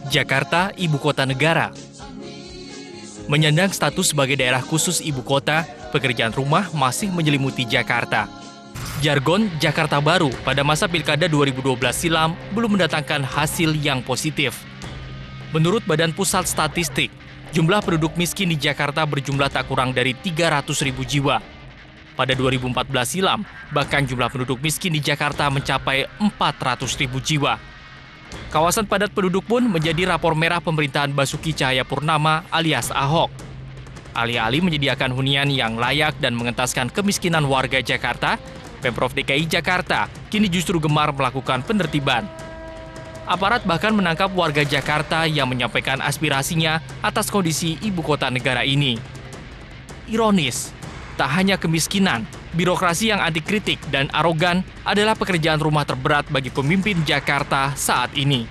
Jakarta, ibu kota negara. Menyandang status sebagai daerah khusus ibu kota, pekerjaan rumah masih menyelimuti Jakarta. Jargon Jakarta Baru pada masa Pilkada 2012 silam belum mendatangkan hasil yang positif. Menurut Badan Pusat Statistik, jumlah penduduk miskin di Jakarta berjumlah tak kurang dari 300.000 jiwa. Pada 2014 silam, bahkan jumlah penduduk miskin di Jakarta mencapai 400.000 jiwa. Kawasan padat penduduk pun menjadi rapor merah pemerintahan Basuki Cahayapurnama alias Ahok. Alih-alih menyediakan hunian yang layak dan mengentaskan kemiskinan warga Jakarta, Pemprov DKI Jakarta kini justru gemar melakukan penertiban. Aparat bahkan menangkap warga Jakarta yang menyampaikan aspirasinya atas kondisi ibu kota negara ini. Ironis, tak hanya kemiskinan, birokrasi yang anti kritik dan arogan adalah pekerjaan rumah terberat bagi pemimpin Jakarta saat ini.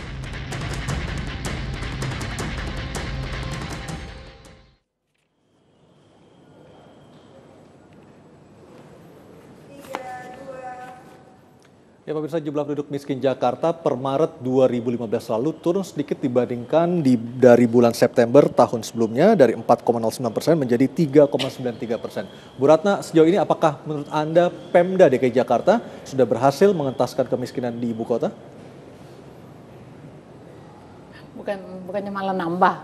Ya pemirsa, jumlah penduduk miskin Jakarta per Maret 2015 lalu turun sedikit dibandingkan dari bulan September tahun sebelumnya dari 4,09% menjadi 3,93%. Bu Ratna, sejauh ini apakah menurut Anda Pemda DKI Jakarta sudah berhasil mengentaskan kemiskinan di ibu kota? Bukannya malah nambah.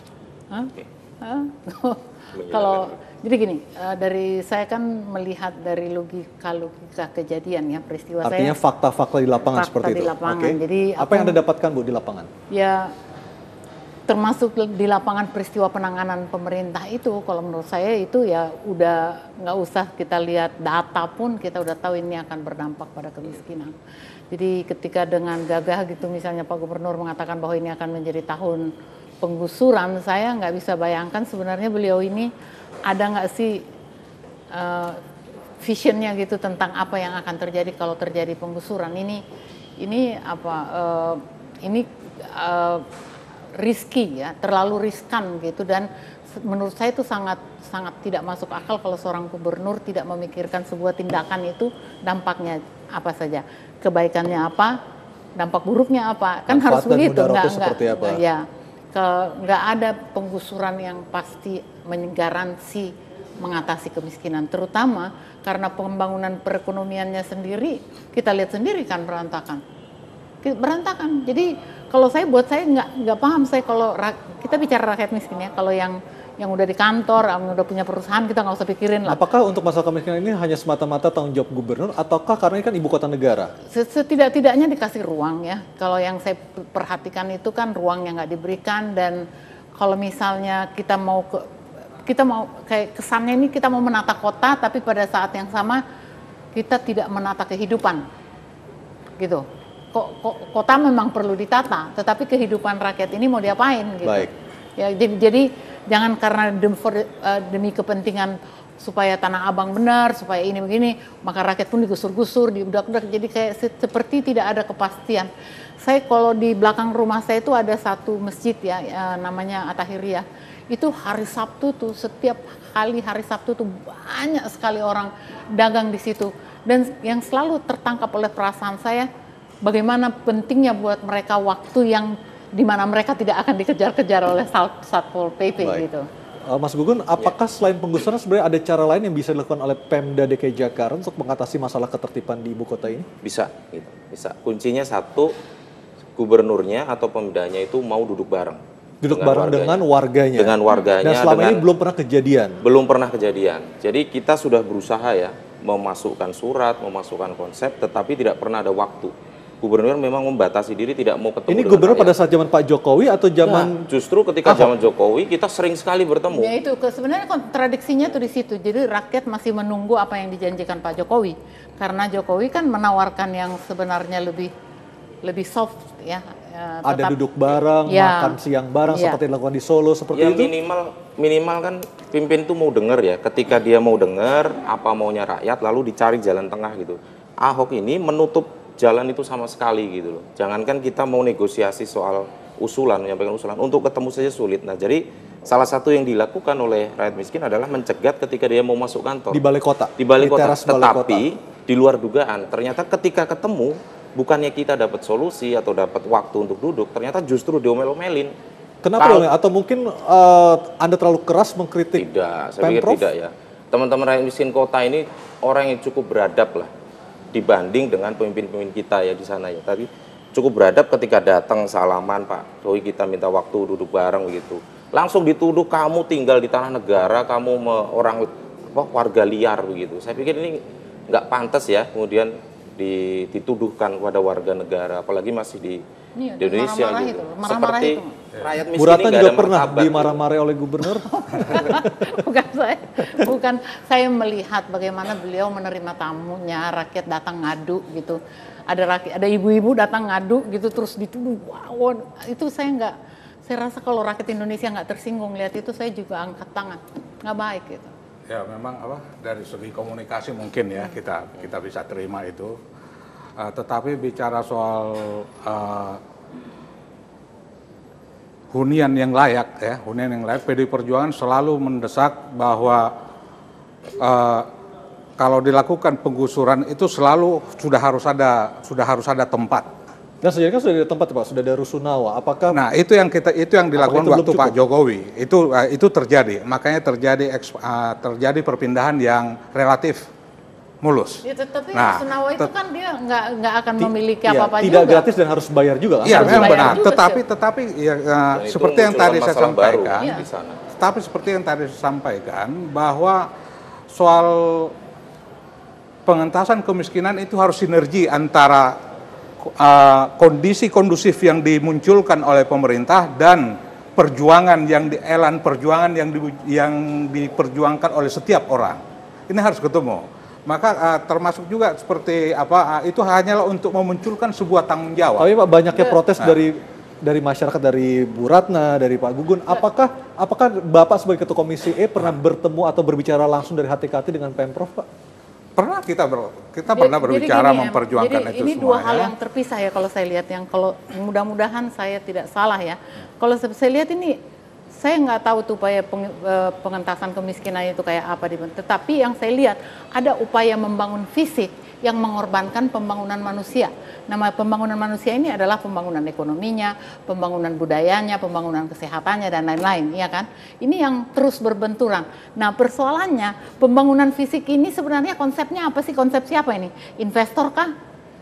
Kalau jadi gini, dari saya kan melihat dari logika kejadian ya peristiwa. Artinya fakta-fakta di lapangan seperti itu. Di lapangan. Okay. Jadi apa yang Anda dapatkan Bu di lapangan? Ya termasuk di lapangan peristiwa penanganan pemerintah itu, kalau menurut saya itu ya udah nggak usah kita lihat data pun kita udah tahu ini akan berdampak pada kemiskinan. Jadi ketika dengan gagah gitu misalnya Pak Gubernur mengatakan bahwa ini akan menjadi tahun penggusuran, saya nggak bisa bayangkan sebenarnya beliau ini ada nggak sih visionnya gitu tentang apa yang akan terjadi kalau terjadi penggusuran ini risky ya, terlalu riskan gitu, dan menurut saya itu sangat tidak masuk akal kalau seorang gubernur tidak memikirkan sebuah tindakan itu dampaknya apa saja, kebaikannya apa, dampak buruknya apa, kan harus begitu, nggak ada penggusuran yang pasti menggaransi mengatasi kemiskinan, terutama karena pembangunan perekonomiannya sendiri kita lihat sendiri kan berantakan. Jadi kalau buat saya nggak paham saya kalau kita bicara rakyat miskin ya, kalau yang udah di kantor, yang udah punya perusahaan kita nggak usah pikirin lah. Apakah untuk masalah kemiskinan ini hanya semata-mata tanggung jawab gubernur ataukah karena ini kan ibu kota negara? Setidak-tidaknya dikasih ruang ya. Kalau yang saya perhatikan itu kan ruang yang nggak diberikan, dan kalau misalnya kita mau kayak kesannya ini kita mau menata kota, tapi pada saat yang sama kita tidak menata kehidupan, gitu. Kota memang perlu ditata, tetapi kehidupan rakyat ini mau diapain gitu. Baik. Ya, jadi jangan karena demi kepentingan supaya Tanah Abang benar, supaya ini begini, maka rakyat pun digusur-gusur, diudak-udak, jadi kayak seperti tidak ada kepastian. Saya kalau di belakang rumah saya itu ada satu masjid ya, namanya At-Tahiriyah. Itu hari Sabtu tuh, setiap kali hari Sabtu tuh banyak sekali orang dagang di situ. Dan yang selalu tertangkap oleh perasaan saya, bagaimana pentingnya buat mereka waktu yang di mana mereka tidak akan dikejar-kejar oleh Satpol PP. Baik. Gitu. Mas Gugun, apakah selain penggusuran sebenarnya ada cara lain yang bisa dilakukan oleh Pemda DKI Jakarta untuk mengatasi masalah ketertiban di ibu kota ini? Bisa, gitu. Bisa. Kuncinya satu, gubernurnya atau pemdanya itu mau duduk bareng. Dengan warganya. Dengan warganya. Dan selama ini belum pernah kejadian. Belum pernah kejadian. Jadi kita sudah berusaha ya memasukkan surat, memasukkan konsep, tetapi tidak pernah ada waktu. Gubernur memang membatasi diri, tidak mau ketemu. Ini gubernur pada saat zaman Pak Jokowi atau zaman justru ketika zaman Jokowi kita sering sekali bertemu. Ya itu sebenarnya kontradiksinya tuh di situ. Jadi rakyat masih menunggu apa yang dijanjikan Pak Jokowi. Karena Jokowi kan menawarkan yang sebenarnya lebih soft ya. Ada duduk bareng, makan siang bareng seperti dilakukan di Solo seperti itu. Minimal kan pimpin tuh mau dengar ya. Ketika dia mau dengar apa maunya rakyat, lalu dicari jalan tengah gitu. Ahok ini menutup jalan itu sama sekali gitu loh. Jangankan kita mau negosiasi soal menyampaikan usulan, untuk ketemu saja sulit. Nah, jadi salah satu yang dilakukan oleh rakyat miskin adalah mencegat ketika dia mau masuk kantor. Di balai kota? Di balai kota. Tetapi di luar dugaan, ternyata ketika ketemu, bukannya kita dapat solusi atau dapat waktu untuk duduk, ternyata justru diomel-omelin. Kenapa dong? Atau mungkin Anda terlalu keras mengkritik Tidak, saya pikir Pemprov? tidak ya. Teman-teman rakyat miskin kota ini orang yang cukup beradab lah dibanding dengan pemimpin-pemimpin kita ya di sana ya. Tadi cukup beradab ketika datang salaman, Pak Doi kita minta waktu duduk bareng begitu. Langsung dituduh kamu tinggal di tanah negara, kamu orang warga liar begitu. Saya pikir ini nggak pantas ya kemudian dituduhkan kepada warga negara, apalagi masih di Indonesia marah-marah gitu. itu, marah-marah Seperti itu. rakyat miskin Bu Ratna ini nggak juga ada pernah martabat. dimarah-marah oleh gubernur. bukan saya melihat bagaimana beliau menerima tamunya, rakyat datang ngadu gitu. Ada ibu-ibu datang ngadu gitu terus dituduh. Wow, itu saya rasa kalau rakyat Indonesia nggak tersinggung lihat itu saya juga angkat tangan. Nggak baik gitu. Ya memang dari segi komunikasi mungkin ya kita bisa terima itu. Tetapi bicara soal hunian yang layak ya, PDI Perjuangan selalu mendesak bahwa kalau dilakukan penggusuran itu selalu sudah harus ada tempat. Dan sejauh ini kan sudah ada tempat Pak, sudah ada rusunawa. Apakah Nah itu yang dilakukan itu belum waktu cukup? Pak Jokowi itu terjadi, makanya terjadi perpindahan yang relatif mulus. Ya, tetapi Nah, rusunawa itu kan dia nggak akan memiliki Iya, apa-apa tidak juga. gratis dan harus bayar juga kan? Iya Harus memang bayar benar, juga, tetapi ya, Dan itu seperti yang tadi munculkan saya masalah baru sampaikan, Iya. di sana. tapi seperti yang tadi saya sampaikan bahwa soal pengentasan kemiskinan itu harus sinergi antara kondisi kondusif yang dimunculkan oleh pemerintah dan perjuangan yang diperjuangkan oleh setiap orang. Ini harus ketemu. Maka termasuk juga seperti itu hanyalah untuk memunculkan sebuah tanggung jawab. Tapi Pak banyaknya protes dari masyarakat, dari Bu Ratna, dari Pak Gugun. Apakah Bapak sebagai Ketua Komisi E pernah bertemu atau berbicara langsung dari hati ke hati dengan Pemprov Pak? Pernah kita pernah berbicara gini ya, memperjuangkan jadi itu ini semuanya. dua hal yang terpisah ya kalau saya lihat, yang kalau mudah-mudahan saya tidak salah ya. Kalau saya lihat ini, saya nggak tahu tuh upaya pengentasan kemiskinan itu kayak apa, tetapi yang saya lihat ada upaya membangun fisik yang mengorbankan pembangunan manusia. Nama pembangunan manusia ini adalah pembangunan ekonominya, pembangunan budayanya, pembangunan kesehatannya dan lain-lain, ya kan? Ini yang terus berbenturan. Nah, persoalannya pembangunan fisik ini sebenarnya konsepnya apa sih? Konsep siapa ini? Investor kah?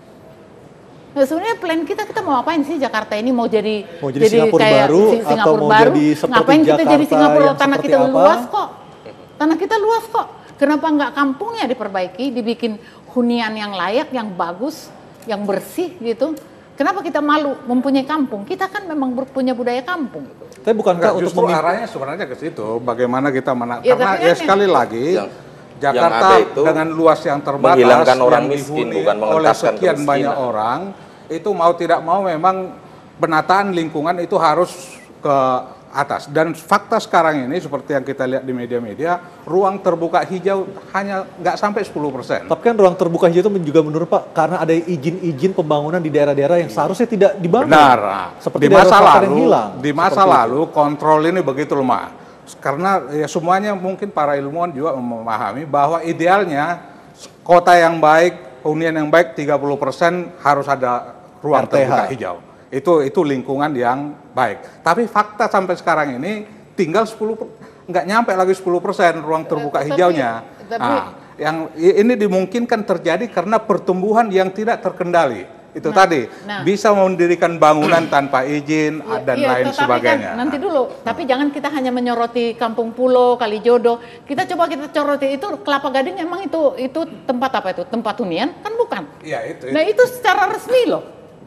Nah, sebenarnya plan kita mau apain sih Jakarta ini? Mau jadi Singapura kayak baru Singapura atau mau baru? jadi seperti Ngapain kita jadi Jakarta Singapura? yang Tanah seperti kita apa? luas kok. Tanah kita luas kok. Kenapa nggak kampungnya diperbaiki, dibikin hunian yang layak, yang bagus, yang bersih gitu? Kenapa kita malu mempunyai kampung? Kita kan memang punya budaya kampung. Tapi bukankah untuk Justru arahnya sebenarnya ke situ, bagaimana kita Ya, karena tapi kan sekali lagi Jakarta yang ada itu dengan luas yang terbatas, menghilangkan orang yang miskin, dihuni bukan oleh mengentaskan sekian kemiskinan. banyak orang, itu mau tidak mau memang penataan lingkungan itu harus ke atas. Dan fakta sekarang ini seperti yang kita lihat di media-media, ruang terbuka hijau hanya nggak sampai 10%. Tapi kan ruang terbuka hijau itu juga menurut Pak, karena ada izin-izin pembangunan di daerah-daerah yang seharusnya tidak dibangun. Benar. Seperti Di masa daerah selatan yang lalu, hilang. di masa Seperti lalu kontrol ini begitu lemah. Karena ya semuanya mungkin para ilmuwan juga memahami bahwa idealnya kota yang baik, hunian yang baik 30% harus ada ruang RTH. terbuka hijau. Itu lingkungan yang baik. Tapi fakta sampai sekarang ini tinggal 10, nggak nyampe lagi 10% ruang terbuka hijaunya. Yang ini dimungkinkan terjadi karena pertumbuhan yang tidak terkendali. Itu tadi bisa mendirikan bangunan tanpa izin dan lain sebagainya. Kan, nanti dulu, tapi jangan kita hanya menyoroti Kampung Pulo, Kalijodo. Kita soroti itu Kelapa Gading, emang itu tempat apa itu? Tempat hunian? Kan bukan. Iya, itu. Nah itu secara resmi loh.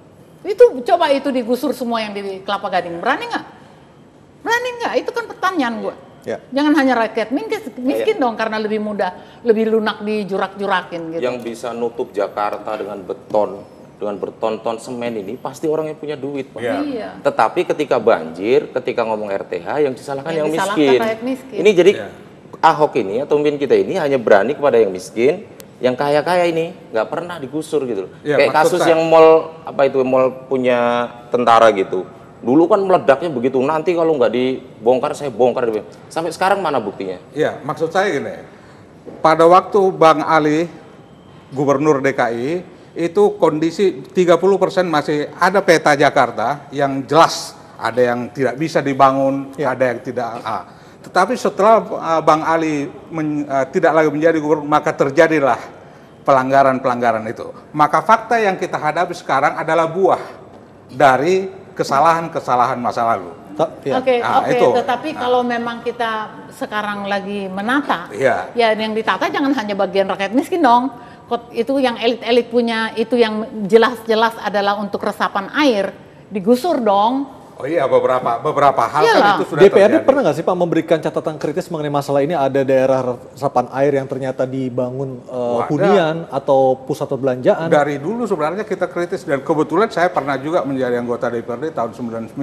Itu coba itu digusur semua yang di Kelapa Gading. Berani nggak? Berani nggak? Itu kan pertanyaan gue. Ya. Jangan hanya rakyat miskin dong karena lebih mudah, lebih lunak dijurak-jurakin gitu. Yang bisa nutup Jakarta dengan beton, dengan bertonton semen ini pasti orang yang punya duit, Pak. Iya. Tetapi ketika banjir, ketika ngomong RTH yang disalahkan yang disalahkan miskin. rakyat miskin. Ini jadi Ahok ini atau pemimpin kita ini hanya berani kepada yang miskin, yang kaya-kaya ini nggak pernah digusur gitu loh. Ya, Kayak maksud kasus saya- yang mall punya tentara gitu. Dulu kan meledaknya begitu, nanti kalau nggak dibongkar saya bongkar. Sampai sekarang mana buktinya? Iya, maksud saya gini. Pada waktu Bang Ali, Gubernur DKI, itu kondisi 30% masih ada peta Jakarta yang jelas, ada yang tidak bisa dibangun, ada yang tidak. Tetapi setelah Bang Ali tidak lagi menjadi gubernur, maka terjadilah pelanggaran-pelanggaran itu. Maka fakta yang kita hadapi sekarang adalah buah dari kesalahan-kesalahan masa lalu. Oke, tetapi kalau memang kita sekarang lagi menata, ya yang ditata jangan hanya bagian rakyat miskin dong. Itu yang elit-elit punya, itu yang jelas-jelas adalah untuk resapan air, digusur dong. Oh iya, beberapa hal kan itu sudah DPRD terjadi. pernah nggak sih Pak memberikan catatan kritis mengenai masalah ini? Ada daerah resapan air yang ternyata dibangun hunian atau pusat perbelanjaan? Dari dulu sebenarnya kita kritis, dan kebetulan saya pernah juga menjadi anggota DPRD tahun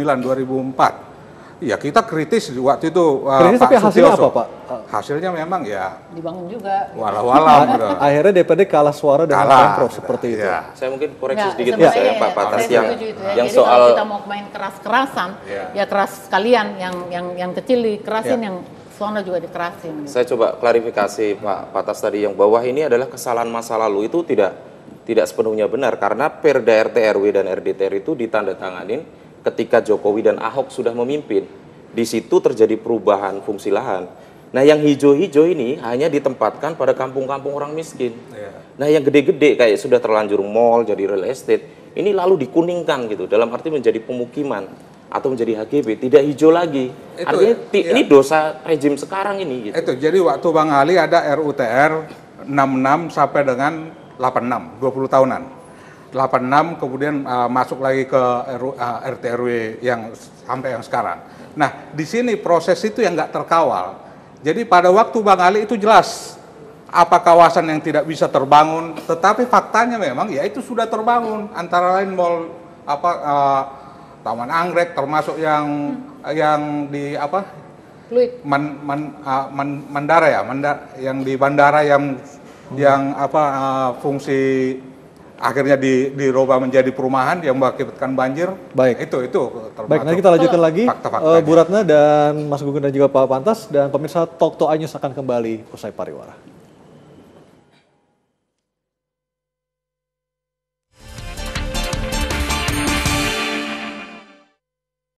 2004. Ya kita kritis waktu itu. Kritis, tapi hasilnya apa Pak? Hasilnya memang ya dibangun juga. Walau-walau. Gitu. Akhirnya DPRD kalah suara dengan Pemprov seperti itu. Ya. Saya mungkin koreksi sedikit sebenarnya Pak Patas yang Jadi soal kalau kita mau main keras-kerasan, ya keras sekalian, yang kecil dikerasin, yang soalnya juga dikerasin. Saya coba klarifikasi Pak Patas tadi, yang bawah ini adalah kesalahan masa lalu, itu tidak sepenuhnya benar, karena Perda RT RW dan RDTR itu ditandatanganin ketika Jokowi dan Ahok sudah memimpin. Di situ terjadi perubahan fungsi lahan. Nah, yang hijau-hijau ini hanya ditempatkan pada kampung-kampung orang miskin. Nah, yang gede-gede kayak sudah terlanjur mall, jadi real estate, ini lalu dikuningkan gitu, dalam arti menjadi pemukiman atau menjadi HGB, tidak hijau lagi. Artinya ini dosa rejim sekarang ini. Gitu. Itu, jadi waktu Bang Ali ada RUTR 66 sampai dengan 86, 20 tahunan. 86 kemudian masuk lagi ke RT RW yang sampai yang sekarang. Nah, di sini proses itu yang nggak terkawal. Jadi pada waktu Bang Ali itu jelas apa kawasan yang tidak bisa terbangun, tetapi faktanya memang ya itu sudah terbangun, antara lain mall Taman Anggrek, termasuk yang di Mandara ya, yang di bandara yang fungsi akhirnya dirubah menjadi perumahan yang mengakibatkan banjir. Baik. Itu termasuk. Baik, nanti kita lanjutkan lagi. Fakta-faktanya. Bu Ratna dan Mas Gunggun dan juga Pak Pantas, dan pemirsa Talk to iNews akan kembali usai pariwara.